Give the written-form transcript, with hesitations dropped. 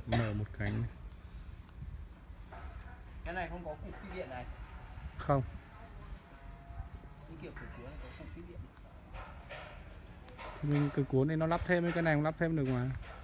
Nở một cánh. Cái này không có cục kích điện này. Không. Cái kiểu cửa cuốn này có cục kích điện. Mình cái cuốn này nó lắp thêm, cái này không lắp thêm được mà.